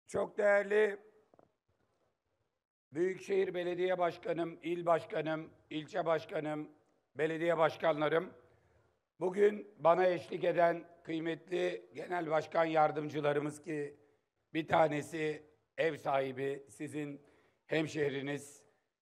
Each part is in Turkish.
Çok değerli Büyükşehir Belediye Başkanım, il başkanım, ilçe başkanım, belediye başkanlarım, bugün bana eşlik eden kıymetli genel başkan yardımcılarımız ki bir tanesi ev sahibi, sizin hemşehriniz,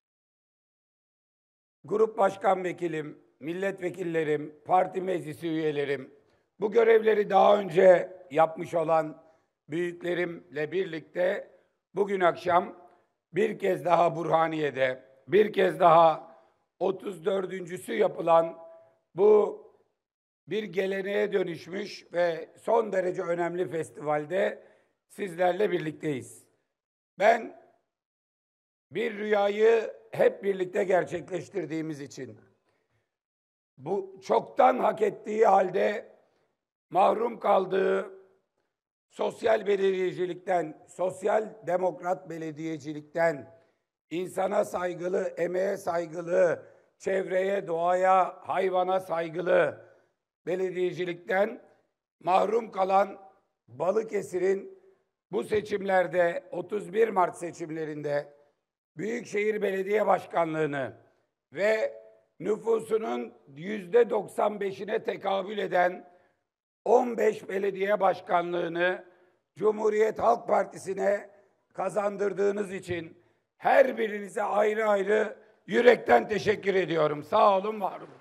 grup başkan vekilim, milletvekillerim, parti meclisi üyelerim, bu görevleri daha önce yapmış olan büyüklerimle birlikte bugün akşam bir kez daha Burhaniye'de, bir kez daha 34.'sü yapılan bu bir geleneğe dönüşmüş ve son derece önemli festivalde sizlerle birlikteyiz. Ben bir rüyayı hep birlikte gerçekleştirdiğimiz için, bu çoktan hak ettiği halde mahrum kaldığı sosyal belediyecilikten, sosyal demokrat belediyecilikten, insana saygılı, emeğe saygılı, çevreye, doğaya, hayvana saygılı belediyecilikten mahrum kalan Balıkesir'in bu seçimlerde, 31 Mart seçimlerinde Büyükşehir Belediye Başkanlığı'nı ve nüfusunun %95'ine tekabül eden 15 belediye başkanlığını Cumhuriyet Halk Partisi'ne kazandırdığınız için her birinize ayrı ayrı yürekten teşekkür ediyorum. Sağ olun, var olun.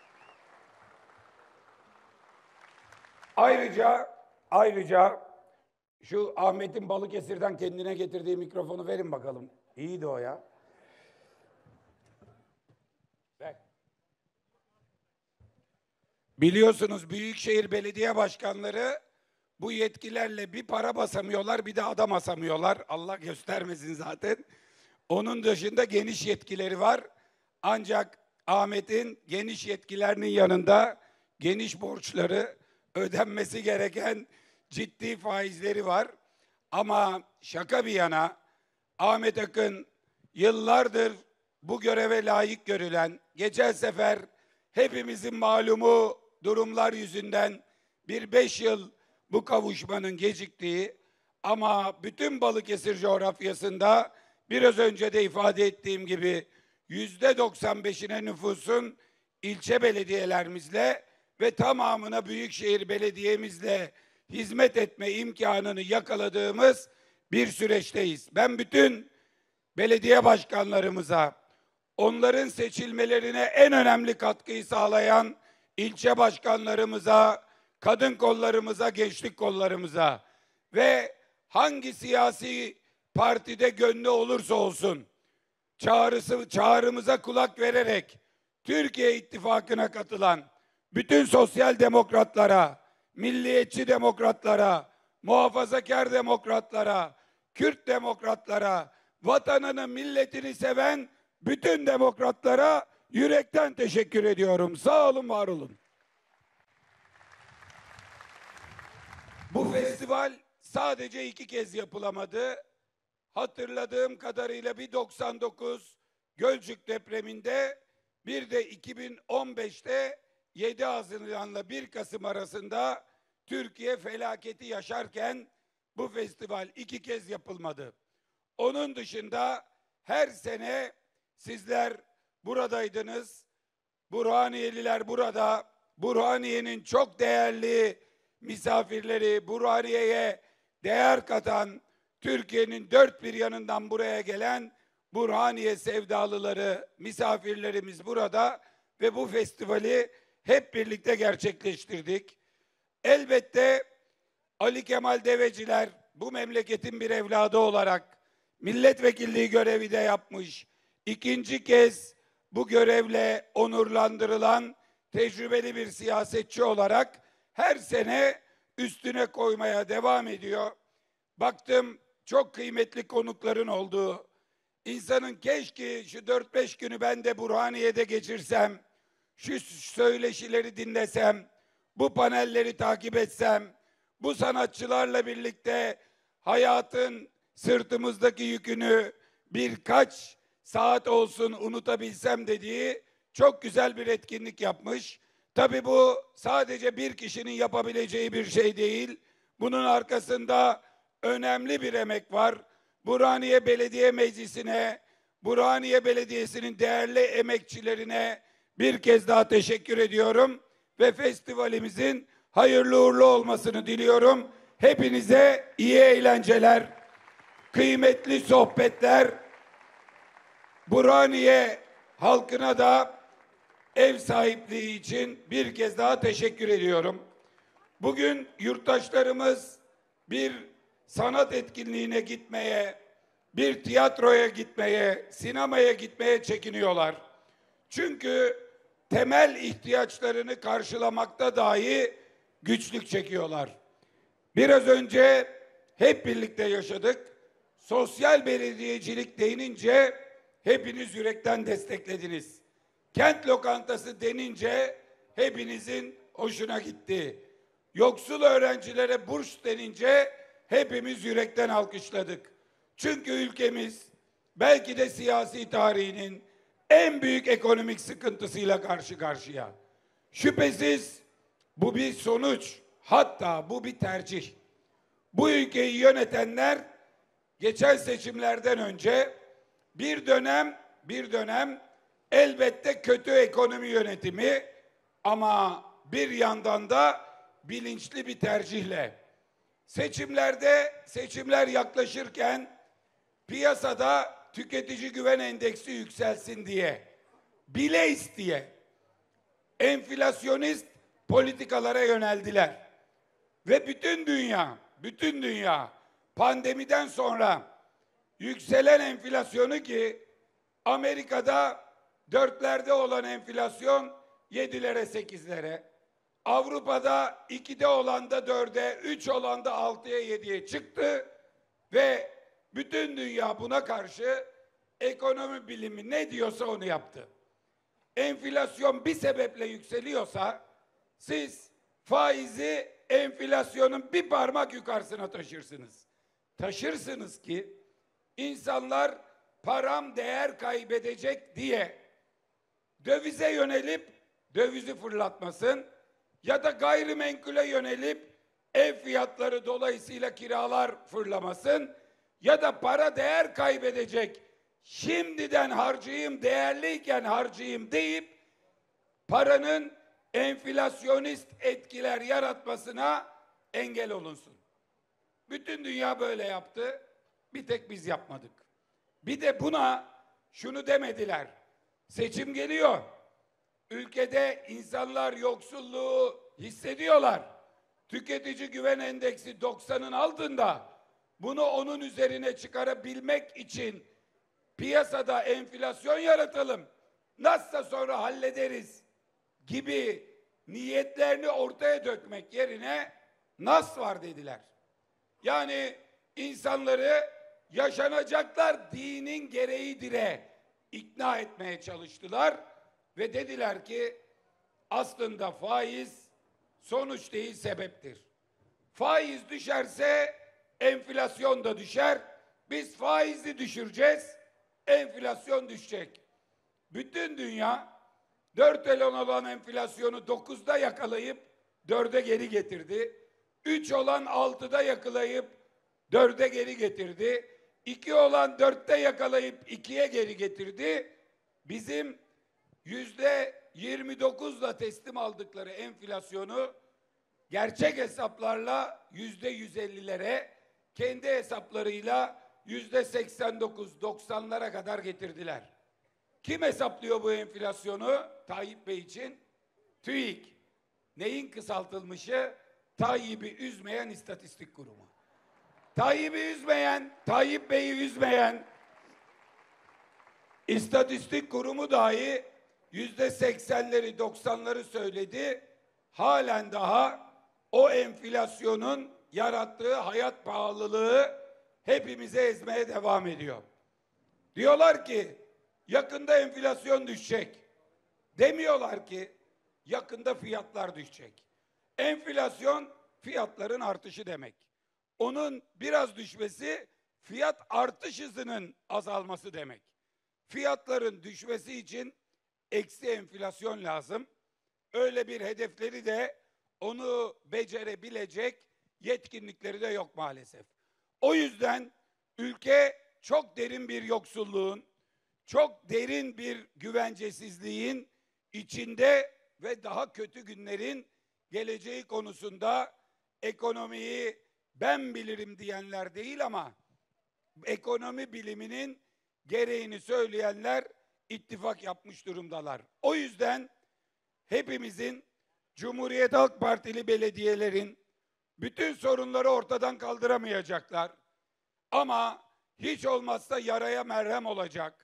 Ayrıca şu Ahmet'in Balıkesir'den kendine getirdiği mikrofonu verin bakalım. İyiydi o ya. Biliyorsunuz Büyükşehir Belediye Başkanları bu yetkilerle bir para basamıyorlar, bir de adam asamıyorlar. Allah göstermesin zaten. Onun dışında geniş yetkileri var. Ancak Ahmet'in geniş yetkilerinin yanında geniş borçları, ödenmesi gereken ciddi faizleri var. Ama şaka bir yana, Ahmet Akın yıllardır bu göreve layık görülen, geçen sefer hepimizin malumu durumlar yüzünden bir 5 yıl bu kavuşmanın geciktiği ama bütün Balıkesir coğrafyasında biraz önce de ifade ettiğim gibi %95'ine nüfusun ilçe belediyelerimizle ve tamamına büyükşehir belediyemizle hizmet etme imkanını yakaladığımız bir süreçteyiz. Ben bütün belediye başkanlarımıza, onların seçilmelerine en önemli katkıyı sağlayan ilçe başkanlarımıza, kadın kollarımıza, gençlik kollarımıza ve hangi siyasi partide gönlü olursa olsun çağrımıza kulak vererek Türkiye İttifakı'na katılan bütün sosyal demokratlara, milliyetçi demokratlara, muhafazakar demokratlara, Kürt demokratlara, vatanını, milletini seven bütün demokratlara yürekten teşekkür ediyorum. Sağ olun, var olun. Bu festival sadece 2 kez yapılamadı. Hatırladığım kadarıyla bir 99 Gölcük depreminde, bir de 2015'te 7 Haziran'la 1 Kasım arasında Türkiye felaketi yaşarken bu festival 2 kez yapılmadı. Onun dışında her sene sizler buradaydınız. Burhaniyeliler burada. Burhaniye'nin çok değerli misafirleri, Burhaniye'ye değer katan, Türkiye'nin dört bir yanından buraya gelen Burhaniye sevdalıları, misafirlerimiz burada ve bu festivali hep birlikte gerçekleştirdik. Elbette Ali Kemal Deveciler bu memleketin bir evladı olarak milletvekilliği görevi de yapmış. 2. kez bu görevle onurlandırılan tecrübeli bir siyasetçi olarak her sene üstüne koymaya devam ediyor. Baktım çok kıymetli konukların olduğu. İnsanın keşke şu 4-5 günü ben de Burhaniye'de geçirsem, şu söyleşileri dinlesem, bu panelleri takip etsem, bu sanatçılarla birlikte hayatın sırtımızdaki yükünü birkaç saat olsun unutabilsem dediği çok güzel bir etkinlik yapmış. Tabii bu sadece bir kişinin yapabileceği bir şey değil. Bunun arkasında önemli bir emek var. Burhaniye Belediye Meclisi'ne, Burhaniye Belediyesi'nin değerli emekçilerine bir kez daha teşekkür ediyorum ve festivalimizin hayırlı uğurlu olmasını diliyorum. Hepinize iyi eğlenceler, kıymetli sohbetler. Burhaniye halkına da ev sahipliği için bir kez daha teşekkür ediyorum. Bugün yurttaşlarımız bir sanat etkinliğine gitmeye, bir tiyatroya gitmeye, sinemaya gitmeye çekiniyorlar. Çünkü temel ihtiyaçlarını karşılamakta dahi güçlük çekiyorlar. Biraz önce hep birlikte yaşadık. Sosyal belediyecilik denince hepiniz yürekten desteklediniz. Kent lokantası denince hepinizin hoşuna gitti. Yoksul öğrencilere burs denince hepimiz yürekten alkışladık. Çünkü ülkemiz belki de siyasi tarihinin en büyük ekonomik sıkıntısıyla karşı karşıya. Şüphesiz bu bir sonuç, hatta bu bir tercih. Bu ülkeyi yönetenler geçen seçimlerden önce bir dönem elbette kötü ekonomi yönetimi ama bir yandan da bilinçli bir tercihle seçimler yaklaşırken piyasada tüketici güven endeksi yükselsin diye, bile isteye enflasyonist politikalara yöneldiler. Ve bütün dünya pandemiden sonra yükselen enflasyonu, ki Amerika'da 4'lerde olan enflasyon 7'lere 8'lere, Avrupa'da 2'de olan da 4'e, 3 olan da 6'ya 7'ye çıktı ve bütün dünya buna karşı ekonomi bilimi ne diyorsa onu yaptı. Enflasyon bir sebeple yükseliyorsa siz faizi enflasyonun bir parmak yukarısına taşırsınız. Taşırsınız ki insanlar param değer kaybedecek diye dövize yönelip dövizi fırlatmasın ya da gayrimenkule yönelip ev fiyatları dolayısıyla kiralar fırlamasın ya da para değer kaybedecek, şimdiden harcayayım, değerliyken harcayayım deyip paranın enflasyonist etkiler yaratmasına engel olunsun. Bütün dünya böyle yaptı. Bir tek biz yapmadık. Bir de buna şunu demediler. Seçim geliyor. Ülkede insanlar yoksulluğu hissediyorlar. Tüketici güven endeksi 90'ın altında. Bunu onun üzerine çıkarabilmek için piyasada enflasyon yaratalım. Nasılsa sonra hallederiz gibi niyetlerini ortaya dökmek yerine nas var dediler. Yani insanları yaşanacaklar dinin gereğidire ikna etmeye çalıştılar ve dediler ki aslında faiz sonuç değil, sebeptir. Faiz düşerse enflasyon da düşer. Biz faizi düşüreceğiz, enflasyon düşecek. Bütün dünya 4 olan enflasyonu 9'da yakalayıp 4'e geri getirdi. 3 olan 6'da yakalayıp 4'e geri getirdi. 2 olan 4'te yakalayıp 2'ye geri getirdi. Bizim %29'la teslim aldıkları enflasyonu gerçek hesaplarla %150'lere, kendi hesaplarıyla %89-90'lara kadar getirdiler. Kim hesaplıyor bu enflasyonu? Tayyip Bey için TÜİK. Neyin kısaltılmışı? Tayyip'i üzmeyen istatistik kurumu. Tayyip'i üzmeyen, Tayyip Bey'i üzmeyen istatistik kurumu dahi %80'leri 90'ları söyledi. Halen daha o enflasyonun yarattığı hayat pahalılığı hepimize ezmeye devam ediyor. Diyorlar ki yakında enflasyon düşecek. Demiyorlar ki yakında fiyatlar düşecek. Enflasyon fiyatların artışı demek. Onun biraz düşmesi fiyat artış hızının azalması demek. Fiyatların düşmesi için eksi enflasyon lazım. Öyle bir hedefleri de onu becerebilecek yetkinlikleri de yok maalesef. O yüzden ülke çok derin bir yoksulluğun, çok derin bir güvencesizliğin içinde ve daha kötü günlerin geleceği konusunda ekonomiyi ben bilirim diyenler değil ama ekonomi biliminin gereğini söyleyenler ittifak yapmış durumdalar. O yüzden hepimizin, Cumhuriyet Halk Partili belediyelerin bütün sorunları ortadan kaldıramayacaklar. Ama hiç olmazsa yaraya merhem olacak.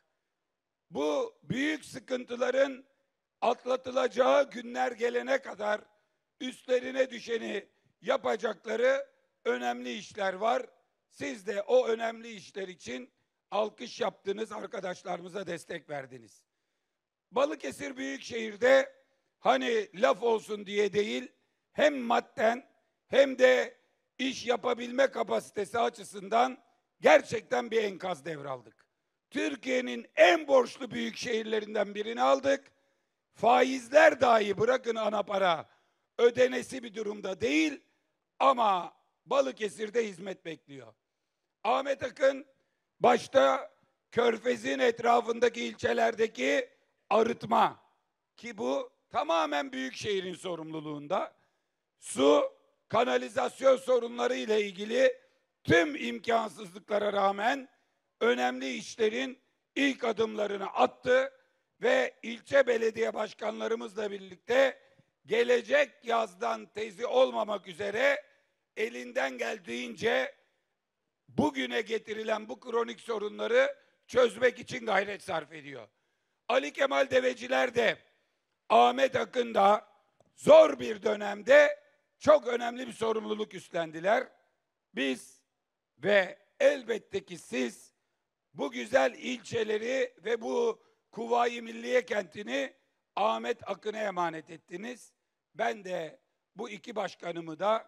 Bu büyük sıkıntıların atlatılacağı günler gelene kadar üstlerine düşeni yapacakları önemli işler var. Siz de o önemli işler için alkış yaptınız, arkadaşlarımıza destek verdiniz. Balıkesir Büyükşehir'de hani laf olsun diye değil, hem madden hem de iş yapabilme kapasitesi açısından gerçekten bir enkaz devraldık. Türkiye'nin en borçlu büyük şehirlerinden birini aldık. Faizler dahi bırakın ana para ödenesi bir durumda değil ama Balıkesir'de hizmet bekliyor. Ahmet Akın başta Körfez'in etrafındaki ilçelerdeki arıtma, ki bu tamamen büyükşehirin sorumluluğunda, su, kanalizasyon sorunları ile ilgili tüm imkansızlıklara rağmen önemli işlerin ilk adımlarını attı ve ilçe belediye başkanlarımızla birlikte gelecek yazdan tezi olmamak üzere elinden geldiğince bugüne getirilen bu kronik sorunları çözmek için gayret sarf ediyor. Ali Kemal Deveciler de Ahmet Akın da zor bir dönemde çok önemli bir sorumluluk üstlendiler. Biz ve elbette ki siz bu güzel ilçeleri ve bu Kuvayi Milliye kentini Ahmet Akın'a emanet ettiniz. Ben de bu iki başkanımı da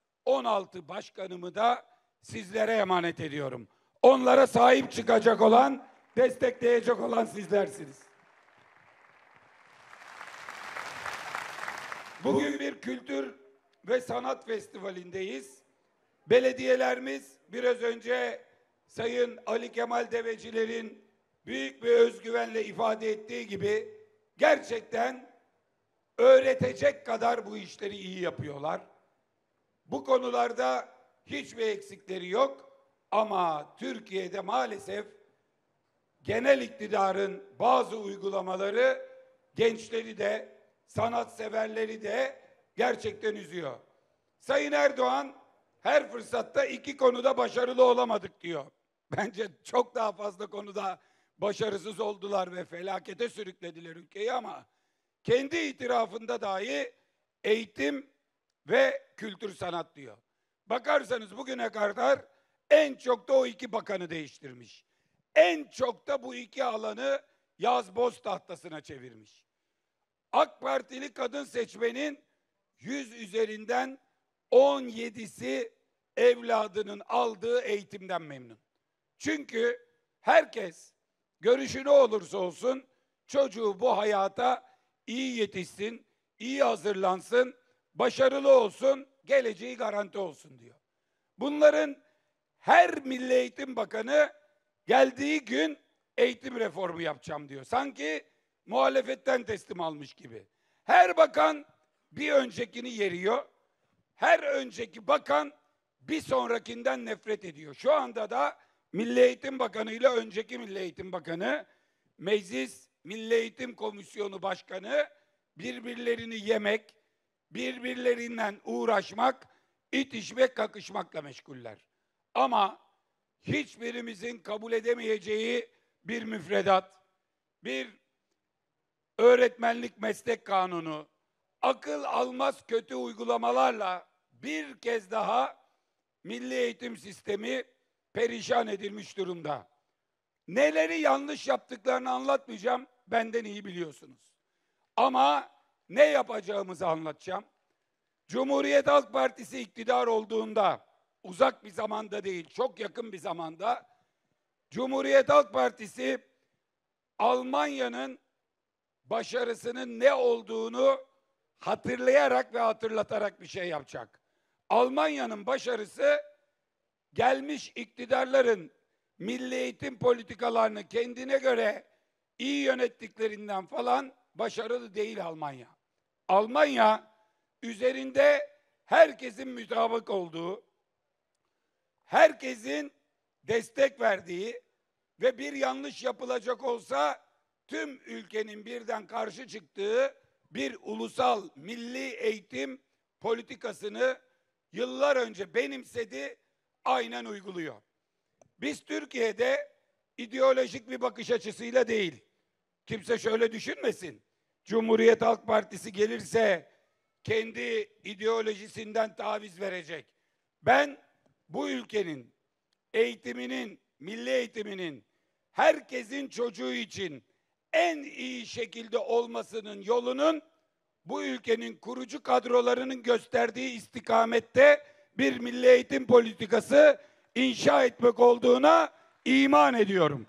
16 başkanımı da sizlere emanet ediyorum. Onlara sahip çıkacak olan, destekleyecek olan sizlersiniz. Bugün bir kültür ve sanat festivalindeyiz. Belediyelerimiz biraz önce Sayın Ali Kemal Deveciler'in büyük bir özgüvenle ifade ettiği gibi gerçekten öğretecek kadar bu işleri iyi yapıyorlar. Bu konularda hiçbir eksikleri yok ama Türkiye'de maalesef genel iktidarın bazı uygulamaları gençleri de sanatseverleri de gerçekten üzüyor. Sayın Erdoğan her fırsatta iki konuda başarılı olamadık diyor. Bence çok daha fazla konuda başarısız oldular ve felakete sürüklediler ülkeyi ama kendi itirafında dahi eğitim ve kültür sanat diyor. Bakarsanız bugüne kadar en çok da o iki bakanı değiştirmiş. En çok da bu iki alanı yaz boz tahtasına çevirmiş. AK Partili kadın seçmenin 100 üzerinden 17'si evladının aldığı eğitimden memnun. Çünkü herkes görüşü ne olursa olsun çocuğu bu hayata iyi yetişsin, iyi hazırlansın, başarılı olsun, geleceği garanti olsun diyor. Bunların her Milli Eğitim Bakanı geldiği gün eğitim reformu yapacağım diyor. Sanki muhalefetten teslim almış gibi. Her bakan bir öncekini yeriyor. Her önceki bakan bir sonrakinden nefret ediyor. Şu anda da Milli Eğitim Bakanı ile önceki Milli Eğitim Bakanı, Meclis Milli Eğitim Komisyonu Başkanı birbirlerini yemek, birbirlerinden uğraşmak, itişmek, kakışmakla meşguller. Ama hiçbirimizin kabul edemeyeceği bir müfredat, bir öğretmenlik meslek kanunu, akıl almaz kötü uygulamalarla bir kez daha milli eğitim sistemi perişan edilmiş durumda. Neleri yanlış yaptıklarını anlatmayacağım, benden iyi biliyorsunuz. Ama ne yapacağımızı anlatacağım. Cumhuriyet Halk Partisi iktidar olduğunda, uzak bir zamanda değil, çok yakın bir zamanda, Cumhuriyet Halk Partisi Almanya'nın başarısının ne olduğunu hatırlayarak ve hatırlatarak bir şey yapacak. Almanya'nın başarısı gelmiş iktidarların milli eğitim politikalarını kendine göre iyi yönettiklerinden falan başarılı değil Almanya. Almanya üzerinde herkesin mutabık olduğu, herkesin destek verdiği ve bir yanlış yapılacak olsa tüm ülkenin birden karşı çıktığı bir ulusal milli eğitim politikasını yıllar önce benimsedi, aynen uyguluyor. Biz Türkiye'de ideolojik bir bakış açısıyla değil, kimse şöyle düşünmesin, Cumhuriyet Halk Partisi gelirse kendi ideolojisinden taviz verecek. Ben bu ülkenin eğitiminin, milli eğitiminin herkesin çocuğu için en iyi şekilde olmasının yolunun bu ülkenin kurucu kadrolarının gösterdiği istikamette bir milli eğitim politikası inşa etmek olduğuna iman ediyorum.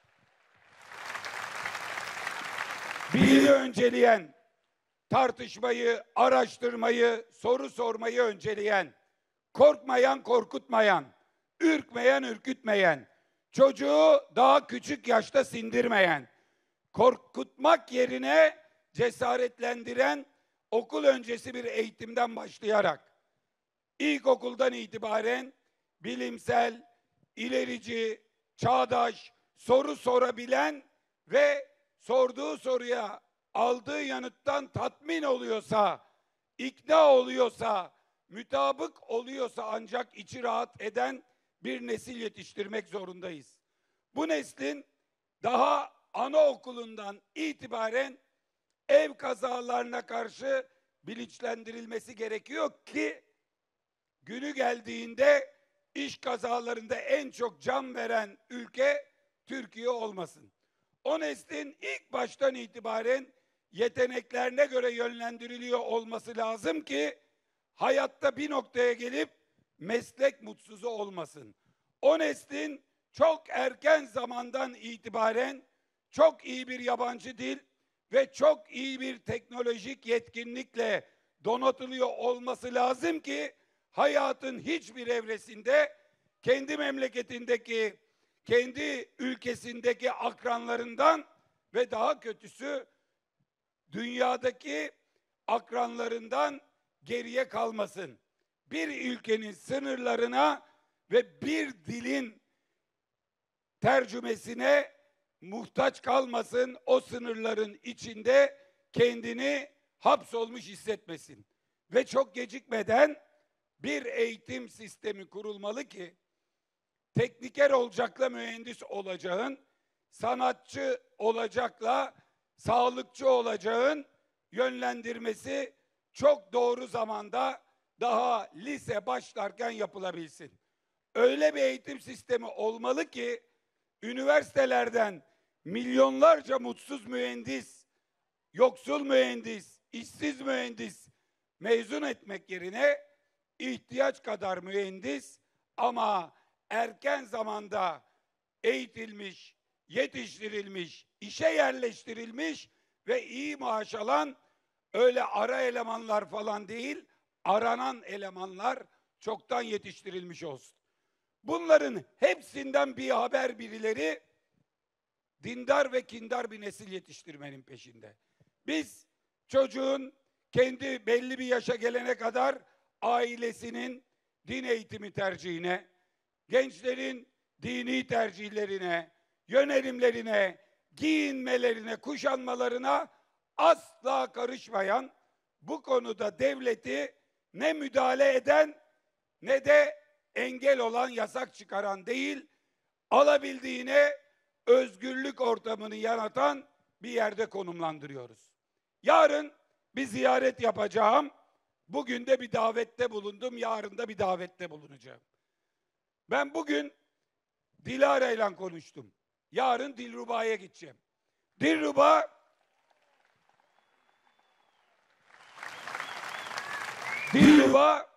Bilimi önceleyen, tartışmayı, araştırmayı, soru sormayı önceleyen, korkmayan, korkutmayan, ürkmeyen, ürkütmeyen, çocuğu daha küçük yaşta sindirmeyen, korkutmak yerine cesaretlendiren okul öncesi bir eğitimden başlayarak, ilkokuldan itibaren bilimsel, ilerici, çağdaş, soru sorabilen ve sorduğu soruya aldığı yanıttan tatmin oluyorsa, ikna oluyorsa, mutabık oluyorsa ancak içi rahat eden bir nesil yetiştirmek zorundayız. Bu neslin daha anaokulundan itibaren ev kazalarına karşı bilinçlendirilmesi gerekiyor ki günü geldiğinde iş kazalarında en çok can veren ülke Türkiye olmasın. O neslin ilk baştan itibaren yeteneklerine göre yönlendiriliyor olması lazım ki hayatta bir noktaya gelip meslek mutsuzu olmasın. O neslin çok erken zamandan itibaren çok iyi bir yabancı dil ve çok iyi bir teknolojik yetkinlikle donatılıyor olması lazım ki hayatın hiçbir evresinde kendi memleketindeki, kendi ülkesindeki akranlarından ve daha kötüsü dünyadaki akranlarından geriye kalmasın. Bir ülkenin sınırlarına ve bir dilin tercümesine muhtaç kalmasın, o sınırların içinde kendini hapsolmuş hissetmesin. Ve çok gecikmeden bir eğitim sistemi kurulmalı ki tekniker olacakla mühendis olacağın, sanatçı olacakla sağlıkçı olacağın yönlendirmesi çok doğru zamanda daha lise başlarken yapılabilsin. Öyle bir eğitim sistemi olmalı ki üniversitelerden milyonlarca mutsuz mühendis, yoksul mühendis, işsiz mühendis mezun etmek yerine ihtiyaç kadar mühendis ama erken zamanda eğitilmiş, yetiştirilmiş, işe yerleştirilmiş ve iyi maaş alan öyle ara elemanlar falan değil, aranan elemanlar çoktan yetiştirilmiş olsun. Bunların hepsinden bir haber birileri dindar ve kindar bir nesil yetiştirmenin peşinde. Biz çocuğun kendi belli bir yaşa gelene kadar ailesinin din eğitimi tercihine, gençlerin dini tercihlerine, yönelimlerine, giyinmelerine, kuşanmalarına asla karışmayan, bu konuda devleti ne müdahale eden ne de engel olan, yasak çıkaran değil, alabildiğine özgürlük ortamını yaratan bir yerde konumlandırıyoruz. Yarın bir ziyaret yapacağım. Bugün de bir davette bulundum, yarın da bir davette bulunacağım. Ben bugün Dilara ile konuştum. Yarın Dilruba'ya gideceğim. Dilruba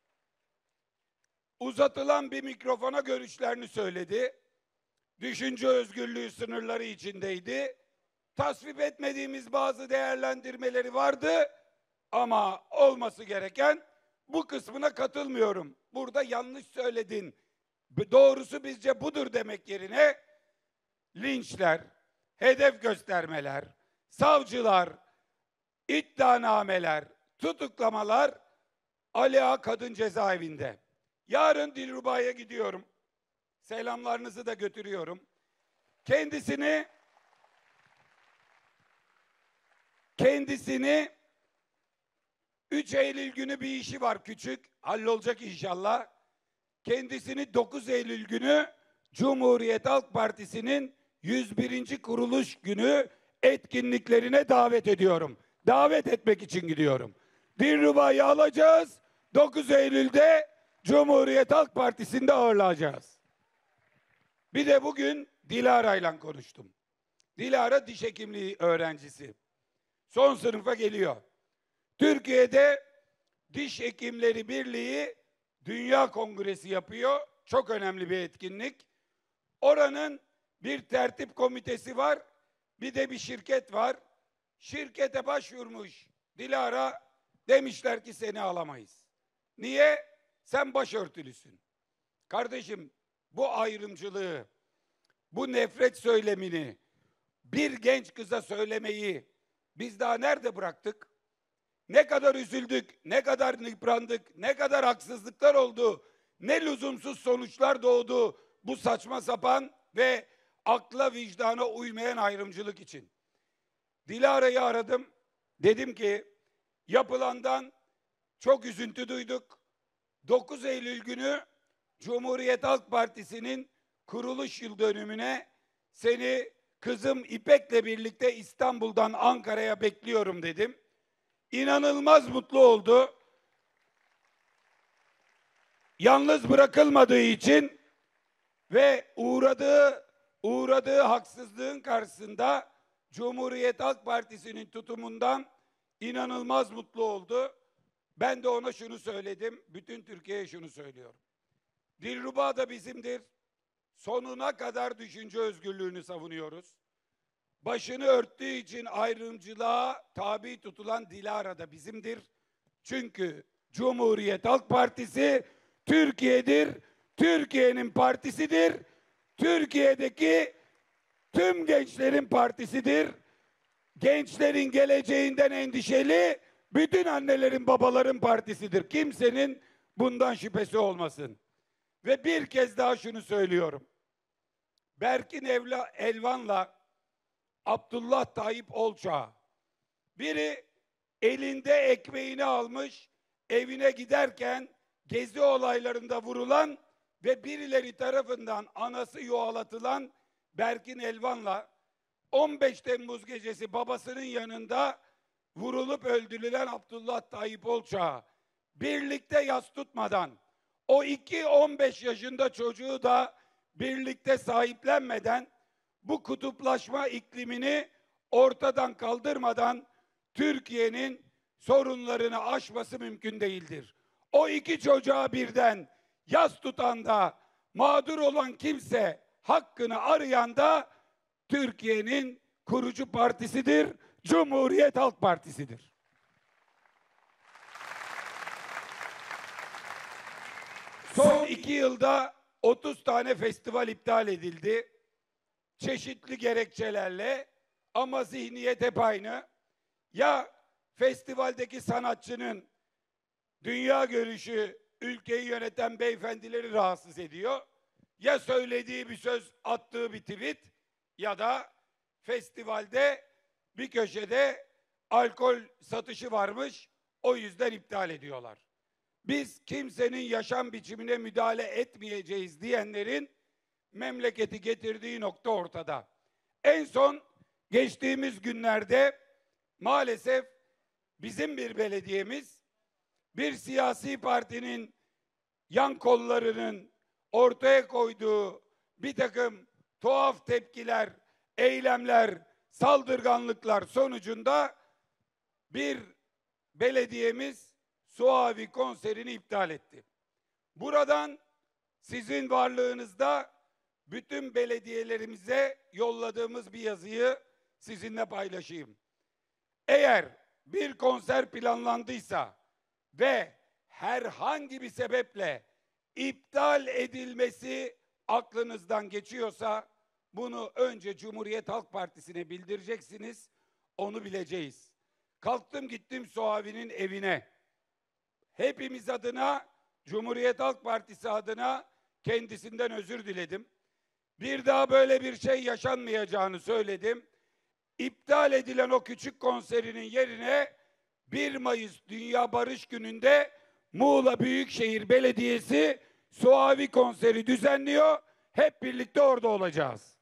uzatılan bir mikrofona görüşlerini söyledi. Düşünce özgürlüğü sınırları içindeydi. Tasvip etmediğimiz bazı değerlendirmeleri vardı ama olması gereken bu kısmına katılmıyorum. Burada yanlış söyledin Doğrusu bizce budur demek yerine linçler, hedef göstermeler, savcılar, iddianameler, tutuklamalar, Ali Ağa Kadın Cezaevinde. Yarın Dilruba'ya gidiyorum. Selamlarınızı da götürüyorum. Kendisini 3 Eylül günü bir işi var küçük. Hallolacak inşallah. Kendisini 9 Eylül günü Cumhuriyet Halk Partisi'nin 101. kuruluş günü etkinliklerine davet ediyorum. Davet etmek için gidiyorum. Dilruba'yı alacağız. 9 Eylül'de Cumhuriyet Halk Partisi'nde ağırlayacağız. Bir de bugün Dilara'yla konuştum. Dilara diş hekimliği öğrencisi. Son sınıfa geliyor. Türkiye'de Diş Hekimleri Birliği Dünya Kongresi yapıyor. Çok önemli bir etkinlik. Oranın bir tertip komitesi var. Bir de bir şirket var. Şirkete başvurmuş Dilara, demişler ki seni alamayız. Niye? Sen başörtülüsün. Kardeşim, bu ayrımcılığı, bu nefret söylemini bir genç kıza söylemeyi biz daha nerede bıraktık? Ne kadar üzüldük, ne kadar yıprandık, ne kadar haksızlıklar oldu, ne lüzumsuz sonuçlar doğdu bu saçma sapan ve akla vicdana uymayan ayrımcılık için. Dilara'yı aradım. Dedim ki yapılandan çok üzüntü duyduk. 9 Eylül günü Cumhuriyet Halk Partisi'nin kuruluş yıl dönümüne seni kızım İpek'le birlikte İstanbul'dan Ankara'ya bekliyorum dedim. İnanılmaz mutlu oldu. Yalnız bırakılmadığı için ve uğradığı haksızlığın karşısında Cumhuriyet Halk Partisi'nin tutumundan inanılmaz mutlu oldu. Ben de ona şunu söyledim, bütün Türkiye'ye şunu söylüyorum. Dilruba da bizimdir. Sonuna kadar düşünce özgürlüğünü savunuyoruz. Başını örttüğü için ayrımcılığa tabi tutulan Dilara da bizimdir. Çünkü Cumhuriyet Halk Partisi Türkiye'dir, Türkiye'nin partisidir, Türkiye'deki tüm gençlerin partisidir. Gençlerin geleceğinden endişeli bütün annelerin, babaların partisidir. Kimsenin bundan şüphesi olmasın. Ve bir kez daha şunu söylüyorum. Berkin Elvan'la Abdullah Tayyip Olçağ, biri elinde ekmeğini almış, evine giderken gezi olaylarında vurulan ve birileri tarafından anası yuhalatılan Berkin Elvan'la 15 Temmuz gecesi babasının yanında vurulup öldürülen Abdullah Tayyip Olçağ birlikte yas tutmadan, o 15 yaşında çocuğu da birlikte sahiplenmeden, bu kutuplaşma iklimini ortadan kaldırmadan Türkiye'nin sorunlarını aşması mümkün değildir. O 2 çocuğa birden yas tutan da, mağdur olan kimse, hakkını arayan da Türkiye'nin kurucu partisidir, Cumhuriyet Halk Partisi'dir. Son 2 yılda 30 tane festival iptal edildi. Çeşitli gerekçelerle, ama zihniyet hep aynı. Ya festivaldeki sanatçının dünya görüşü ülkeyi yöneten beyefendileri rahatsız ediyor, ya söylediği bir söz, attığı bir tweet, ya da festivalde bir köşede alkol satışı varmış, o yüzden iptal ediyorlar. Biz kimsenin yaşam biçimine müdahale etmeyeceğiz diyenlerin memleketi getirdiği nokta ortada. En son geçtiğimiz günlerde maalesef bizim bir belediyemiz bir siyasi partinin yan kollarının ortaya koyduğu bir takım tuhaf tepkiler, eylemler, saldırganlıklar sonucunda bir belediyemiz Suavi konserini iptal etti. Buradan sizin varlığınızda bütün belediyelerimize yolladığımız bir yazıyı sizinle paylaşayım. Eğer bir konser planlandıysa ve herhangi bir sebeple iptal edilmesi aklınızdan geçiyorsa bunu önce Cumhuriyet Halk Partisi'ne bildireceksiniz. Onu bileceğiz. Kalktım gittim Suavi'nin evine. Hepimiz adına, Cumhuriyet Halk Partisi adına kendisinden özür diledim. Bir daha böyle bir şey yaşanmayacağını söyledim. İptal edilen o küçük konserinin yerine 1 Mayıs Dünya Barış Günü'nde Muğla Büyükşehir Belediyesi Suavi konseri düzenliyor. Hep birlikte orada olacağız.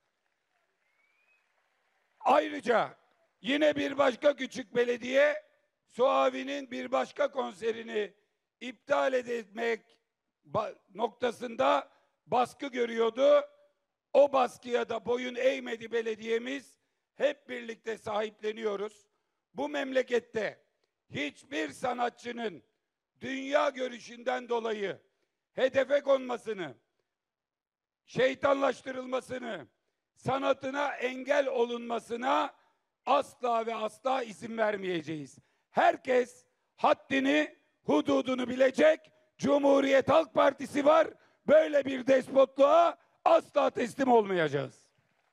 Ayrıca yine bir başka küçük belediye Suavi'nin bir başka konserini iptal etmek noktasında baskı görüyordu. O baskıya da boyun eğmedi belediyemiz. Hep birlikte sahipleniyoruz. Bu memlekette hiçbir sanatçının dünya görüşünden dolayı hedefe konmasını, şeytanlaştırılmasını, sanatına engel olunmasına asla ve asla izin vermeyeceğiz. Herkes haddini, hududunu bilecek. Cumhuriyet Halk Partisi var. Böyle bir despotluğa asla teslim olmayacağız.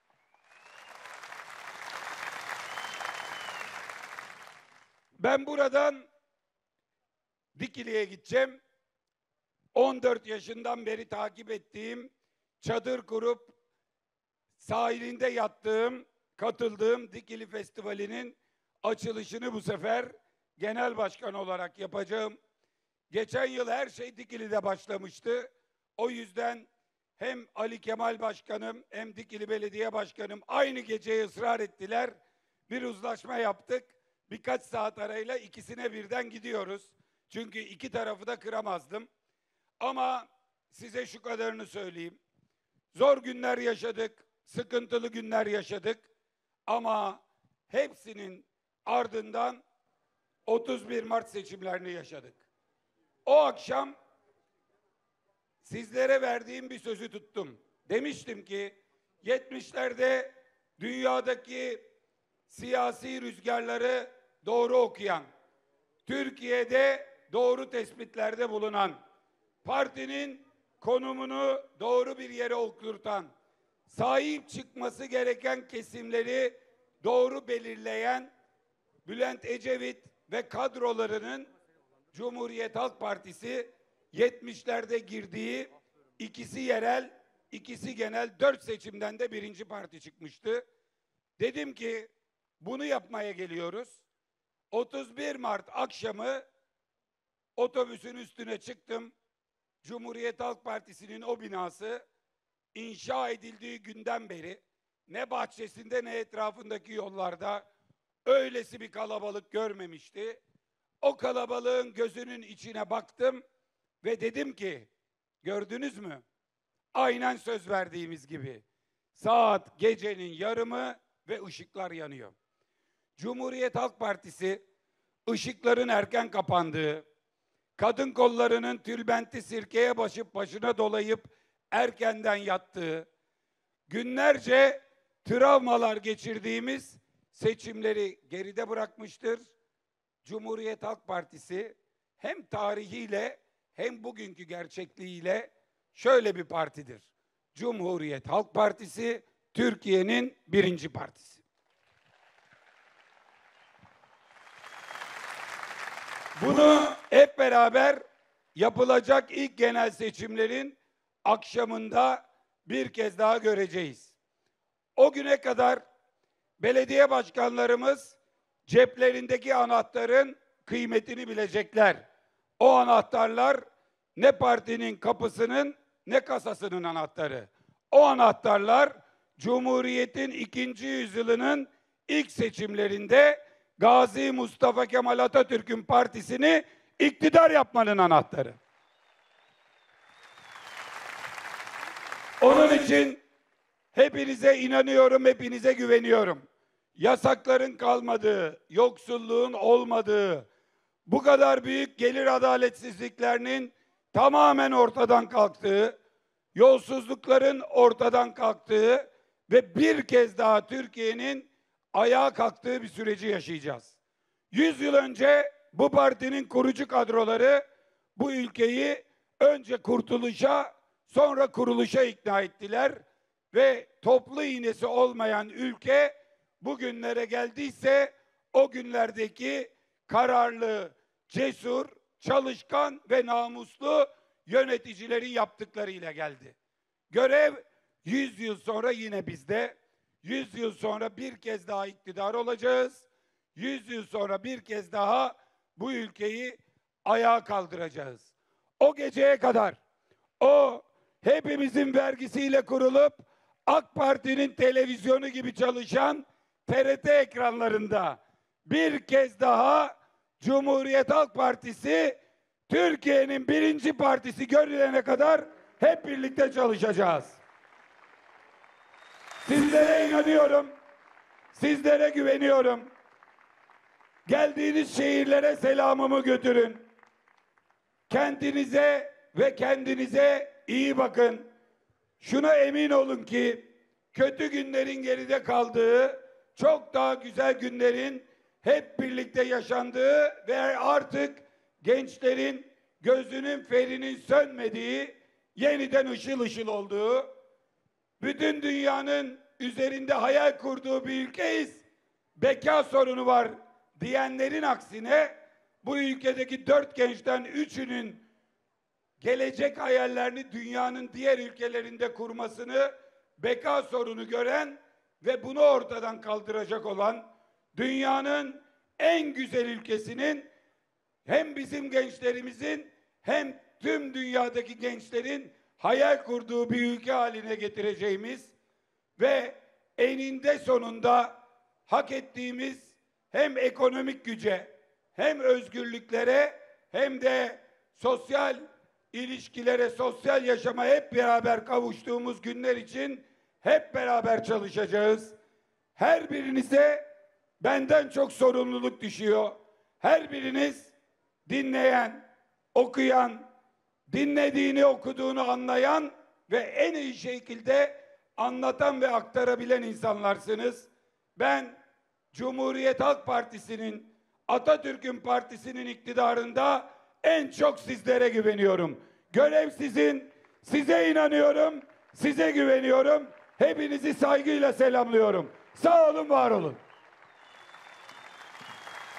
Ben buradan Dikili'ye gideceğim. 14 yaşından beri takip ettiğim, çadır kurup sahilinde yattığım, katıldığım Dikili Festivali'nin açılışını bu sefer genel başkan olarak yapacağım. Geçen yıl her şey Dikili'de başlamıştı. O yüzden hem Ali Kemal Başkanım hem Dikili Belediye Başkanım aynı geceye ısrar ettiler. Bir uzlaşma yaptık. Birkaç saat arayla ikisine birden gidiyoruz. Çünkü iki tarafı da kıramazdım. Ama size şu kadarını söyleyeyim. Zor günler yaşadık, sıkıntılı günler yaşadık. Ama hepsinin ardından 31 Mart seçimlerini yaşadık. O akşam sizlere verdiğim bir sözü tuttum. Demiştim ki 70'lerde dünyadaki siyasi rüzgarları doğru okuyan, Türkiye'de doğru tespitlerde bulunan, partinin konumunu doğru bir yere oturtan, sahip çıkması gereken kesimleri doğru belirleyen Bülent Ecevit ve kadrolarının Cumhuriyet Halk Partisi 70'lerde girdiği ikisi yerel, ikisi genel 4 seçimden de birinci parti çıkmıştı. Dedim ki bunu yapmaya geliyoruz. 31 Mart akşamı otobüsün üstüne çıktım. Cumhuriyet Halk Partisi'nin o binası inşa edildiği günden beri ne bahçesinde ne etrafındaki yollarda öylesi bir kalabalık görmemişti. O kalabalığın gözünün içine baktım ve dedim ki, gördünüz mü? Aynen söz verdiğimiz gibi. Saat gecenin yarımı ve ışıklar yanıyor. Cumhuriyet Halk Partisi ışıkların erken kapandığı, kadın kollarının tülbenti sirkeye başına dolayıp erkenden yattığı, günlerce travmalar geçirdiğimiz seçimleri geride bırakmıştır. Cumhuriyet Halk Partisi hem tarihiyle hem bugünkü gerçekliğiyle şöyle bir partidir. Cumhuriyet Halk Partisi Türkiye'nin birinci partisi. Bunu hep beraber yapılacak ilk genel seçimlerin akşamında bir kez daha göreceğiz. O güne kadar belediye başkanlarımız ceplerindeki anahtarın kıymetini bilecekler. O anahtarlar ne partinin kapısının ne kasasının anahtarı. O anahtarlar Cumhuriyet'in 2. yüzyılının ilk seçimlerinde Gazi Mustafa Kemal Atatürk'ün partisini iktidar yapmanın anahtarı. Onun için hepinize inanıyorum, hepinize güveniyorum. Yasakların kalmadığı, yoksulluğun olmadığı, bu kadar büyük gelir adaletsizliklerinin tamamen ortadan kalktığı, yolsuzlukların ortadan kalktığı ve bir kez daha Türkiye'nin ayağa kalktığı bir süreci yaşayacağız. 100 yıl önce bu partinin kurucu kadroları bu ülkeyi önce kurtuluşa, sonra kuruluşa ikna ettiler ve toplu iğnesi olmayan ülke bugünlere geldiyse o günlerdeki kararlı, cesur, çalışkan ve namuslu yöneticilerin yaptıklarıyla geldi. Görev 100 yıl sonra yine bizde. 100 yıl sonra bir kez daha iktidar olacağız. 100 yıl sonra bir kez daha bu ülkeyi ayağa kaldıracağız. O geceye kadar o hepimizin vergisiyle kurulup AK Parti'nin televizyonu gibi çalışan TRT ekranlarında bir kez daha Cumhuriyet Halk Partisi Türkiye'nin birinci partisi görülene kadar hep birlikte çalışacağız. Sizlere inanıyorum, sizlere güveniyorum. Geldiğiniz şehirlere selamımı götürün. Kendinize iyi bakın. Şuna emin olun ki kötü günlerin geride kaldığı, çok daha güzel günlerin hep birlikte yaşandığı ve artık gençlerin gözünün ferinin sönmediği, yeniden ışıl ışıl olduğu, bütün dünyanın üzerinde hayal kurduğu bir ülkeyiz. Beka sorunu var diyenlerin aksine bu ülkedeki 4 gençten 3'ünün gelecek hayallerini dünyanın diğer ülkelerinde kurmasını beka sorunu gören ve bunu ortadan kaldıracak olan dünyanın en güzel ülkesinin hem bizim gençlerimizin hem tüm dünyadaki gençlerin hayal kurduğu bir ülke haline getireceğimiz ve eninde sonunda hak ettiğimiz hem ekonomik güce hem özgürlüklere hem de sosyal ilişkilere, sosyal yaşama hep beraber kavuştuğumuz günler için hep beraber çalışacağız. Her birinize benden çok sorumluluk düşüyor. Her biriniz dinleyen, okuyan, dinlediğini, okuduğunu anlayan ve en iyi şekilde anlatan ve aktarabilen insanlarsınız. Ben Cumhuriyet Halk Partisi'nin, Atatürk'ün partisinin iktidarında en çok sizlere güveniyorum. Görev sizin, size inanıyorum, size güveniyorum. Hepinizi saygıyla selamlıyorum. Sağ olun, var olun.